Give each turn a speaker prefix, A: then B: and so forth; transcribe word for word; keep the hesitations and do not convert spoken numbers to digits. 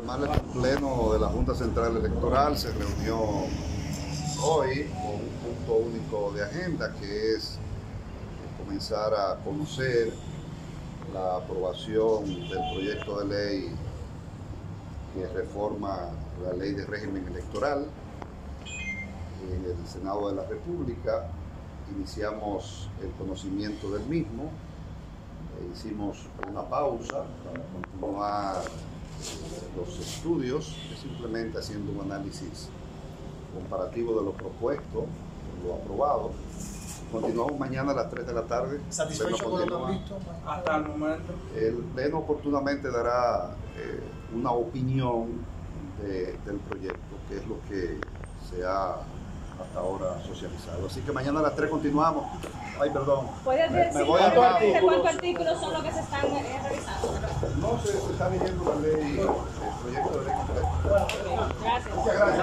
A: Además, el Pleno de la Junta Central Electoral se reunió hoy con un punto único de agenda, que es comenzar a conocer la aprobación del proyecto de ley que reforma la Ley de Régimen Electoral en el Senado de la República. Iniciamos el conocimiento del mismo, e hicimos una pausa para continuar los estudios, simplemente haciendo un análisis comparativo de lo propuesto, lo aprobado. Continuamos mañana a las tres de la tarde.
B: ¿Satisfecho con lo que han visto hasta el momento?
A: El Pleno oportunamente dará eh, una opinión de, del proyecto, que es lo que se ha hasta ahora socializado. Así que mañana a las tres continuamos. Ay, perdón.
C: ¿Puedes
A: Me,
C: decir
A: me voy a
C: cuántos cuántos artículos son los que se están eh, revisando?
A: No se, se está viendo la ley, el proyecto de ley.
C: Bueno, okay. Gracias.
A: Muchas gracias.